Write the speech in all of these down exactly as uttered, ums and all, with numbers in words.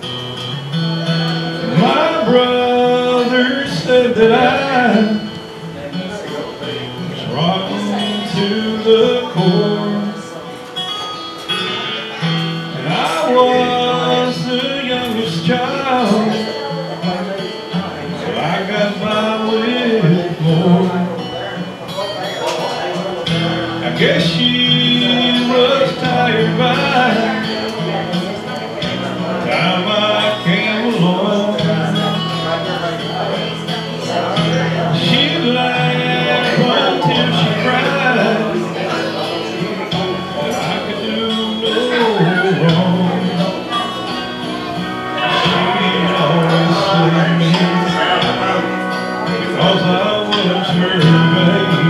My brother said that I was rotten to the core, and I was the youngest child, so I got by with more. I guess she was tired by the time I came along. She laughed until she cried, but I could do no wrong. She'd always say me because I was her baby.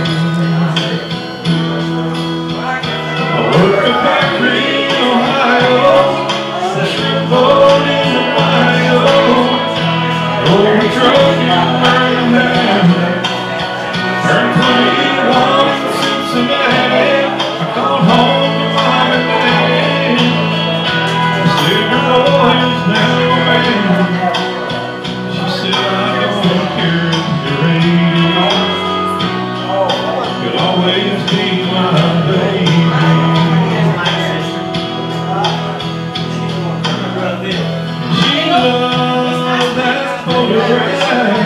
I worked a factory in Ohio, a shrimp boat in Ohio, drove a truck in Birmingham, turned twenty-one in Cincinnati. I called home to mom and dad, said your boy is now around. She said, I don't care if you're eighty, you'll always be my baby. She loved that photograph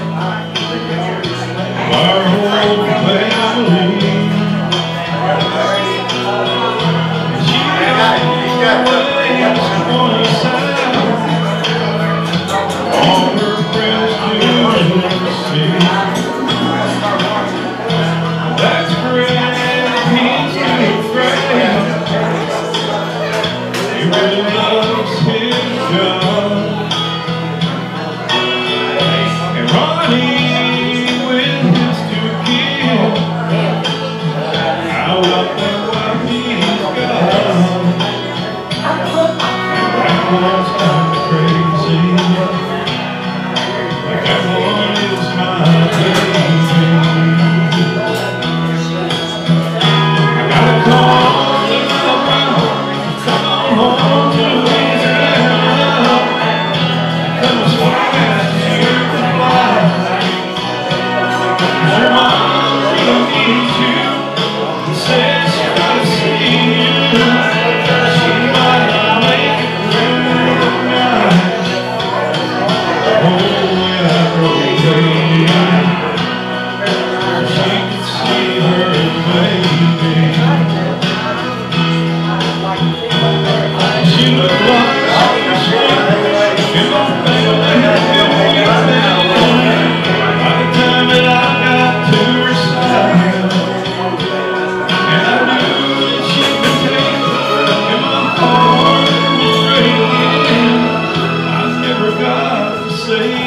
of our whole family. She always wanted south, all her friends to see. That's great, he's doing great. He really loves his job. And Ronnie with his two kids, how about that wife he's got? And that one's kind of crazy, but that one is my baby. I gotta call the number, come on home to Louisiana, come as fast as you can fly. 'Cause your mom really needs you, says she gotta see you. She might not make it through the night. Oh, yeah, baby, so she could see her baby. She looked like she was sleeping in my family had been weeping. By the time that I got to her side, and I knew that she'd been taken, and my heart was breaking. I never got to say